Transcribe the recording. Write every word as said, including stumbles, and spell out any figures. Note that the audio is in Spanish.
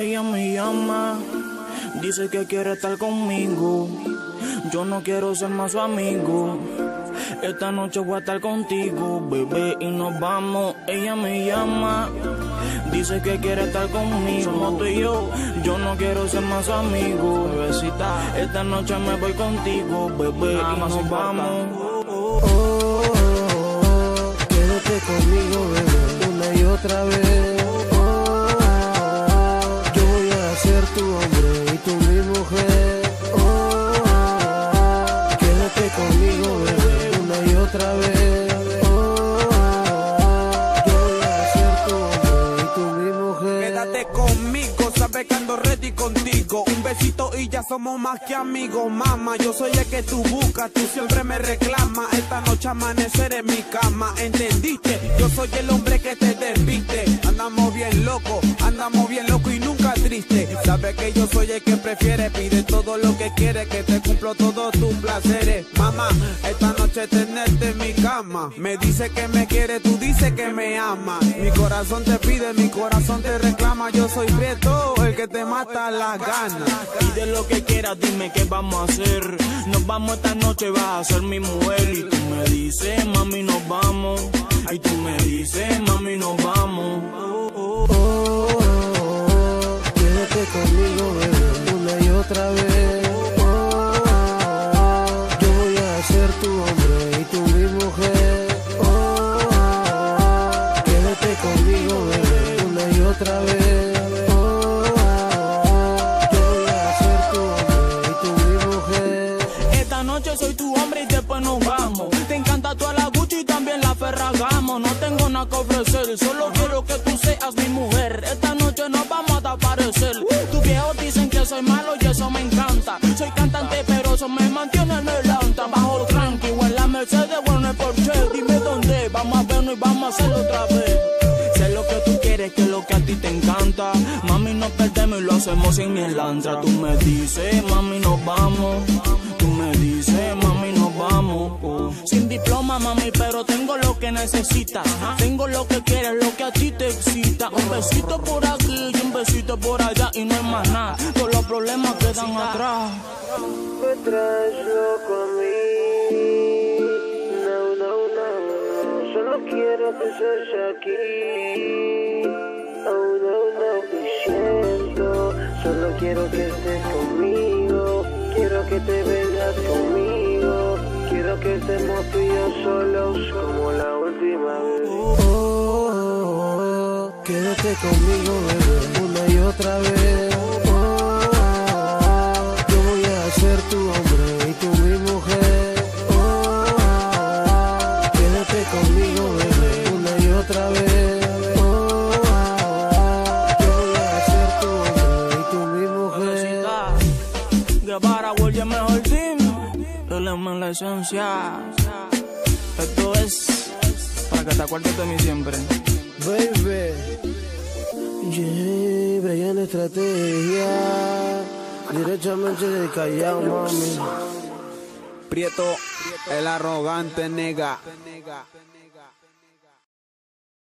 Ella me llama, dice que quiere estar conmigo. Yo no quiero ser más su amigo. Esta noche voy a estar contigo, bebé, y nos vamos. Ella me llama, dice que quiere estar conmigo. Somos tú y yo, yo no quiero ser más su amigo. Bebecita, esta noche me voy contigo, bebé, y nos vamos. Oh, oh, oh, oh, quédate conmigo, bebé, una y otra vez. Oh, oh, oh, yo voy a ser tu hombre y tú mi mujer. Oh, oh, oh, quédate conmigo, bebé, una y otra vez. Oh, oh, oh, yo voy a ser tu hombre y tú mi mujer. Quédate conmigo, sabes que ando ready contigo. Un besito y ya somos más que amigos, mamá. Yo soy el que tú buscas, tú siempre me reclamas. Esta noche amanecer en mi cama, ¿entendiste? Yo soy el hombre que te desviste. Andamos bien locos, andamos bien locos y nunca triste. Sabes que yo soy el que prefiere, pide todo lo que quiere, que te cumplo todos tus placeres. Mamá, esta noche tenerte en mi cama. Me dice que me quiere, tú dices que me ama. Mi corazón te pide, mi corazón te reclama. Yo soy Prieto, el que te mata las ganas. Pide lo que quieras, dime qué vamos a hacer. Nos vamos esta noche, vas a ser mi mujer. Y tú me dices, mami, nos vamos. Y tú me dices, mami, nos vamos. Oh, oh, oh, oh, quédate conmigo, bebé, una y otra vez. Oh, oh, oh, yo voy a ser tu hombre y tú mi mujer. Oh, oh, oh, quédate conmigo, bebé, una y otra vez. Oh, oh, oh, yo voy a ser tu hombre y tú mi mujer. Esta noche soy tu hombre y después nos vamos. Te encanta toda la Gucci y también la Ferragamo. No tengo nada que ofrecer, solo quiero que tú seas mi mujer. Esta noche nos vamos a desaparecer. Tus viejos dicen que soy malo y eso me encanta. Soy cantante pero eso me mantiene en el alta. Bajo tranqui o en la Mercedes o en el Porsche. Dime dónde, vamos a vernos y vamos a hacerlo otra vez. Sé lo que tú quieres, que es lo que a ti te encanta. Mami, nos perdemos y lo hacemos sin mi elantra. Tú me dices, mami, nos vamos. Tú me dices, mami, nos vamos. Oh. Sin diploma, mami, pero tengo lo que necesitas. Tengo lo que quieres, lo que a ti te excita. Un besito por aquí y un besito por allá y no hay más nada. Todos los problemas quedan atrás. Me traes loco a mí. No, no, no. Solo quiero que seas aquí. Oh, no, no. Y siento, solo quiero que estés conmigo. Quiero que te vengas conmigo. Quiero que estemos tú y yo solos como la última vez. Oh, oh, oh, oh, quédate conmigo, bebé, una y otra vez. Oh, oh, oh, yo voy a ser tu hombre y tú mi mujer. Oh, oh, oh, quédate conmigo, bebé, una y otra vez. Oh, oh, oh, yo voy a ser tu hombre y tú mi mujer. Guevara, World, el mejor team. Él es la esencia. Esto es para que te acuerdes de mí siempre. Baby, yeah, Brian Estrategia, directamente de Callao, mami. Prieto, el arrogante nega.